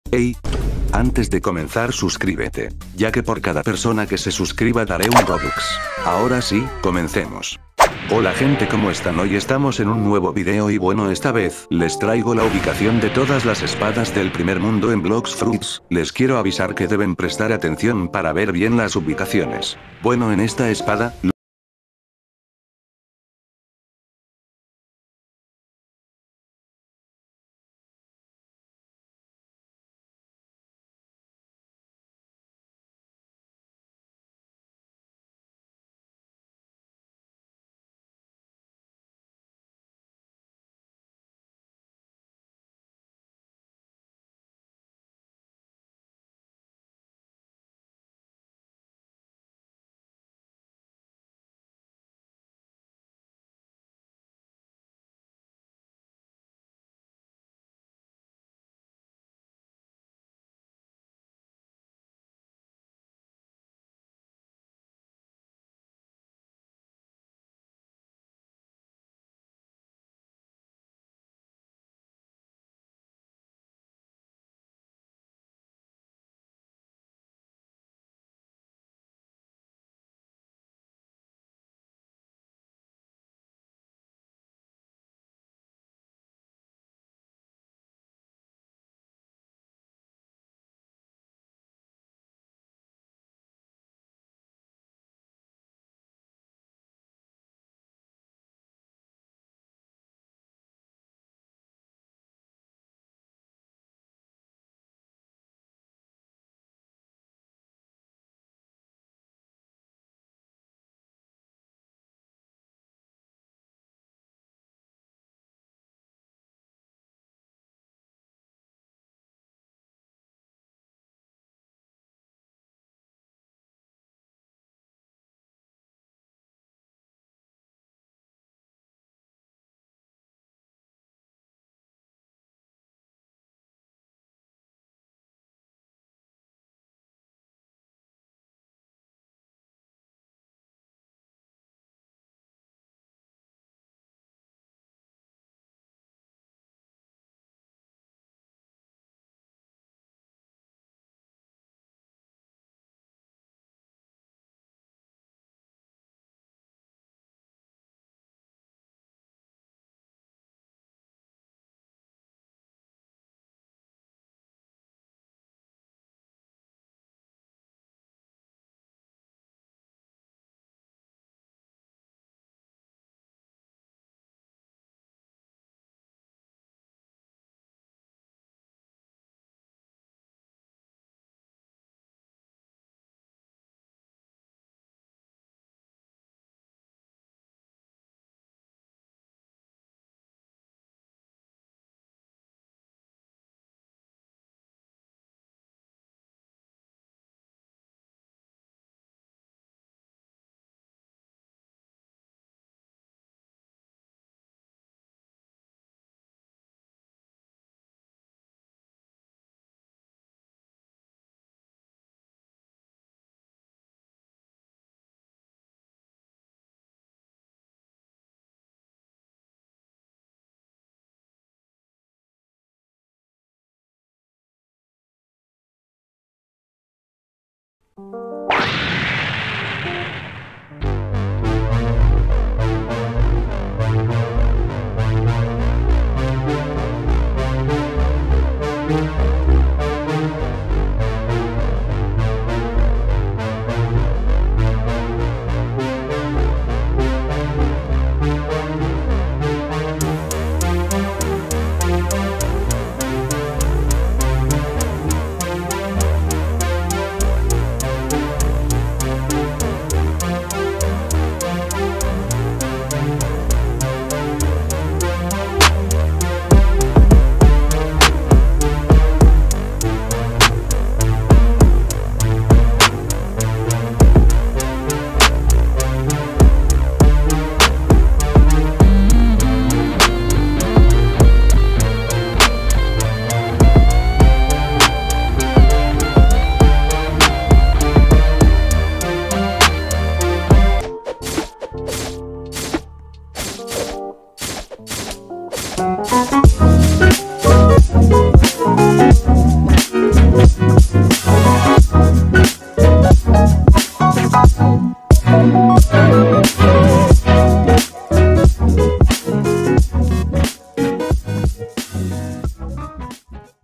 Hey, antes de comenzar suscríbete, ya que por cada persona que se suscriba daré un Robux. Ahora sí, comencemos. Hola gente, ¿cómo están? Hoy estamos en un nuevo video y bueno, esta vez les traigo la ubicación de todas las espadas del primer mundo en Blox Fruits. Les quiero avisar que deben prestar atención para ver bien las ubicaciones. Bueno, en esta espada,